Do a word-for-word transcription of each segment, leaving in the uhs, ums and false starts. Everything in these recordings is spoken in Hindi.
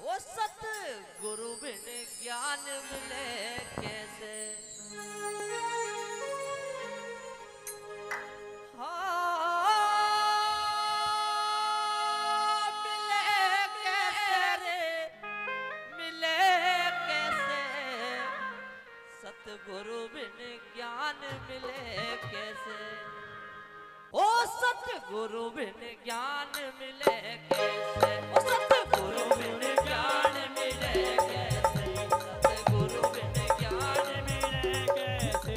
वो सत गुरु बिन ज्ञान मिले कैसे। हाँ मिले कैसे रे, मिले कैसे। सतगुरु बिन ज्ञान मिले कैसे। ओ सतगुरु बिन ज्ञान मिले कैसे। ओ सतगुरु बिन ज्ञान मिले कैसे। सतगुरु बिन ज्ञान मिले कैसे।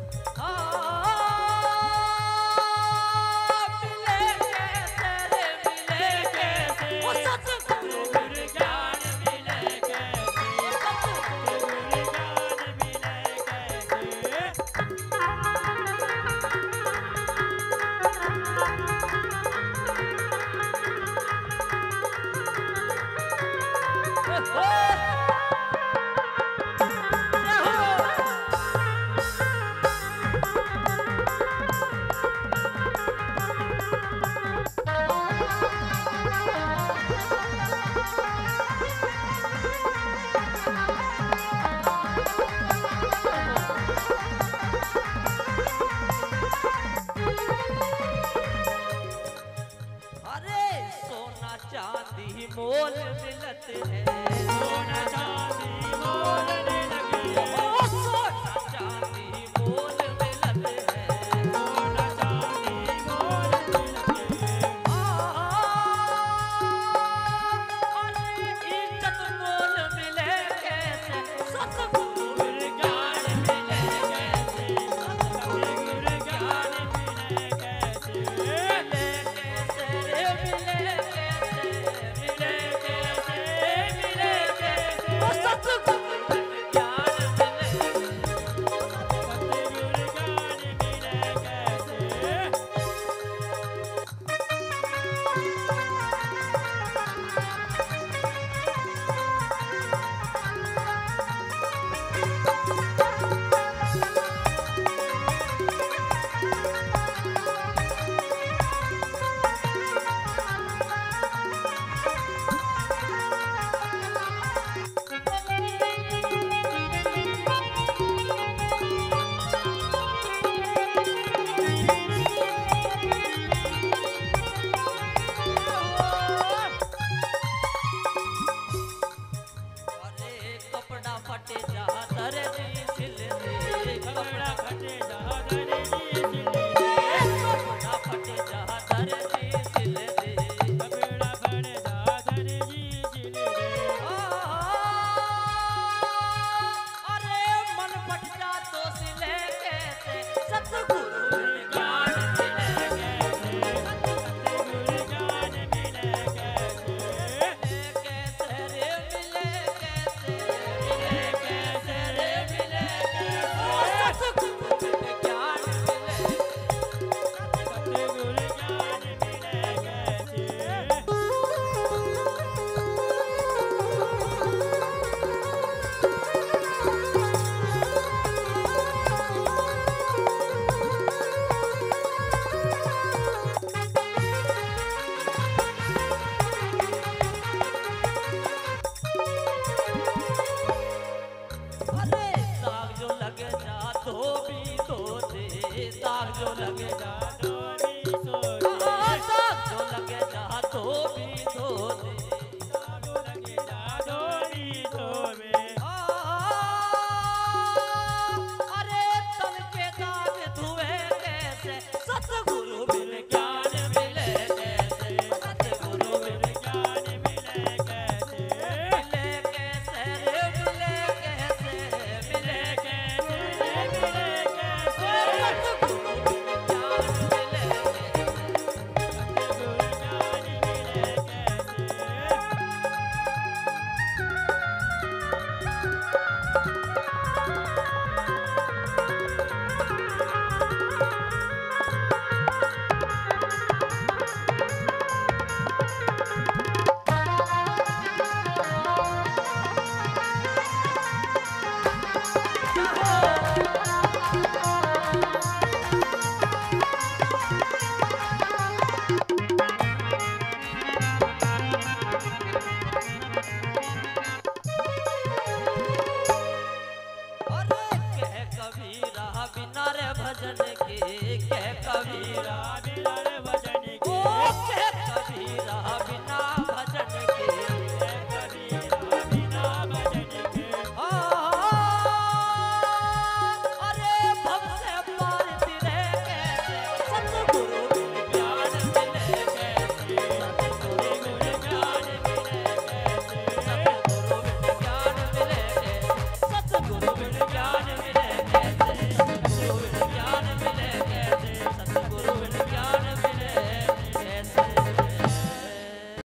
हाँ मिले कैसे रे, मिले कैसे। ओ सतगुरु बिन ज्ञान मिले कैसे। सतगुरु बिन ज्ञान मिले कैसे। अरे सोना चांदी मोल मिलत है। सोना चांदी